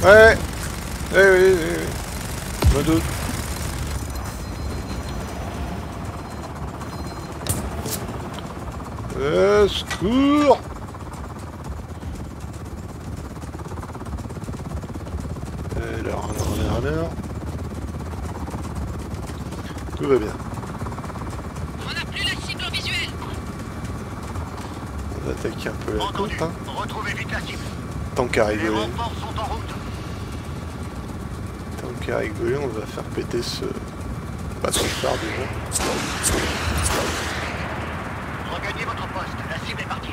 Ouais. Oui, oui, oui, oui. Je me doute. Secours. Alors. Tout va bien. On n'a plus la cible en visuel. On va attaquer un peu la côte, hein. Retrouvez vite la cible. Tant qu'à Les rigoler. renforts sont en route. Tant qu'à rigoler, on va faire péter ce... Pas ce phare déjà. Regagnez votre poste. La cible est partie.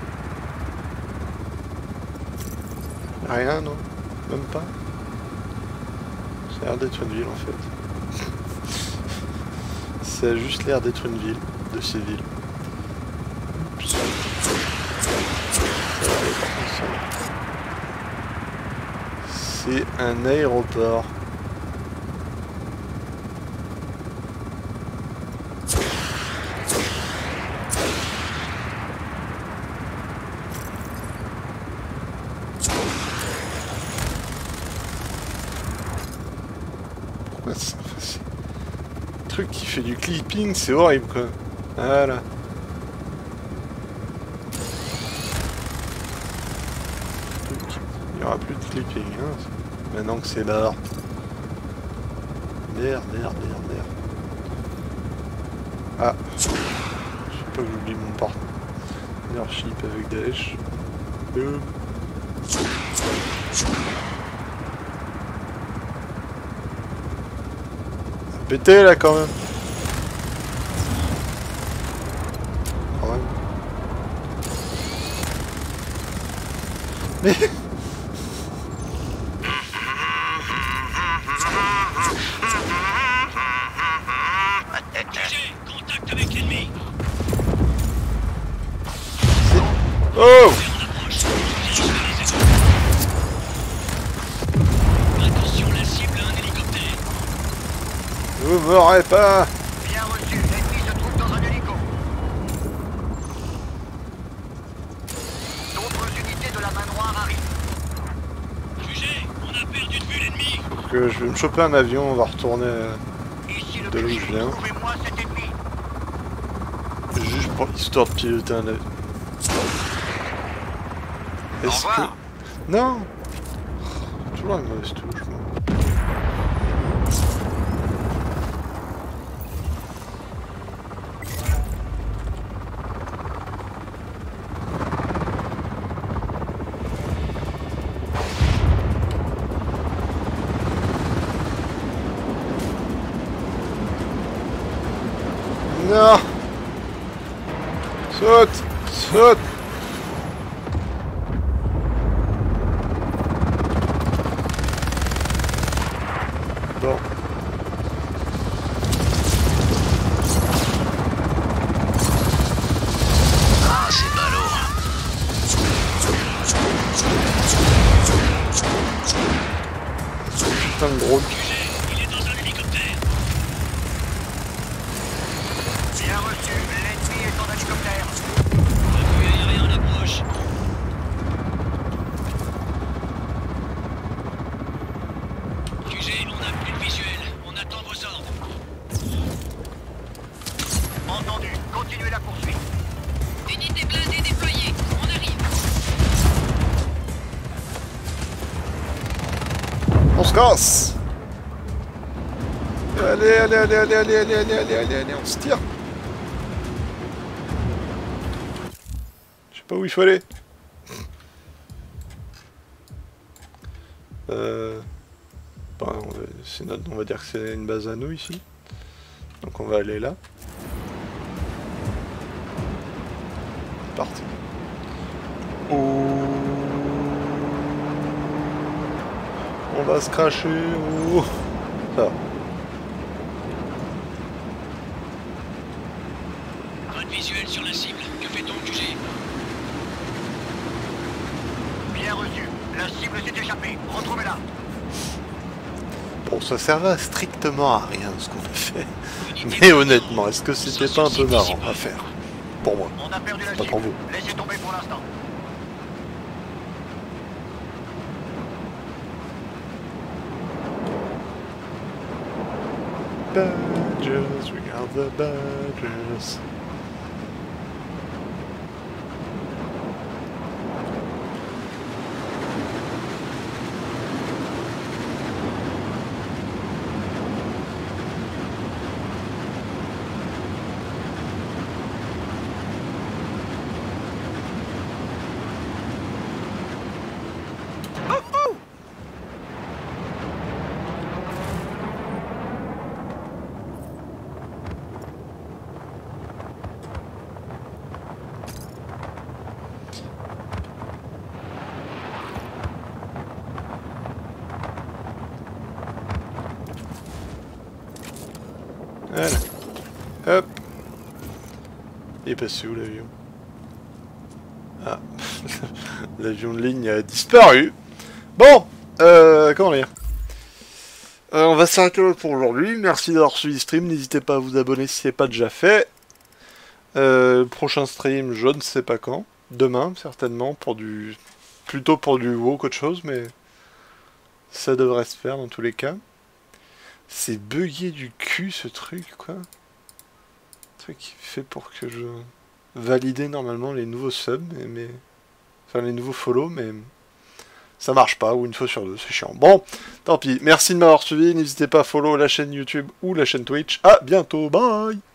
Rien, non? Même pas? Ça a l'air d'être une ville en fait. Ça a juste l'air d'être une ville, de civils. Oups. C'est un aéroport. Pourquoi ça fait... Le truc qui fait du clipping, c'est horrible quoi. Voilà. Il n'y aura plus de clipping, hein. Maintenant que c'est l'art. Merde. Ah. Je sais pas que j'oublie mon partnership avec Daesh. Pété là quand même. Quand même. Mais... Contact avec l'ennemi. Oh! Attention, la cible a un hélicoptère. Vous m'aurez pas! Bien reçu. L'ennemi se trouve dans un hélico. D'autres unités de la main noire arrivent. QG, on a perdu de vue l'ennemi. Que je vais me choper un avion, on va retourner Ici le de là où je QG. viens. Trouvez-moi cet ennemi. Juste pour histoire de piloter un avion. Est-ce que... revoir. Non! Toujours une mauvaise touche, moi. Non! Saute! Saute! Bon. Ah, c'est ballot. Putain de drone. QG, il est dans un hélicoptère. Bien reçu. L'ennemi est en hélicoptère. Appui aérien en approche. QG, on n'a plus de visuel. On attend vos ordres. Entendu. Continuez la poursuite. Unité blindée déployée. On arrive. On se casse! Allez, on se tire! Je sais pas où il faut aller. Bah, on va dire que c'est une base à nous ici. Donc on va aller là. Parti. Oh. On va se cracher. Oh. Ça va. Pas de visuel sur la cible. Que fait-on, QG? Bien reçu. La cible s'est échappée. Retrouvez-la. Bon, ça servait strictement à rien ce qu'on a fait. Mais honnêtement, est-ce que c'était pas un peu marrant à faire? Pour moi. On a perdu la Pas cible. pour vous. Laissez tomber pour l'instant. badgers, we are the badgers. Voilà. Hop. Il est passé où l'avion? Ah. L'avion de ligne a disparu. Bon. Comment dire? On va s'arrêter là pour aujourd'hui. Merci d'avoir suivi le stream. N'hésitez pas à vous abonner si ce n'est pas déjà fait. Prochain stream, je ne sais pas quand. Demain, certainement, pour du... Plutôt pour du WoW qu'autre chose, mais... Ça devrait se faire dans tous les cas. C'est bugué du cul ce truc, quoi. Un truc qui fait pour que je valide normalement les nouveaux subs, mais... Enfin, les nouveaux follow, mais... Ça marche pas, ou une fois sur deux, c'est chiant. Bon, tant pis. Merci de m'avoir suivi. N'hésitez pas à follow la chaîne YouTube ou la chaîne Twitch. À bientôt, bye!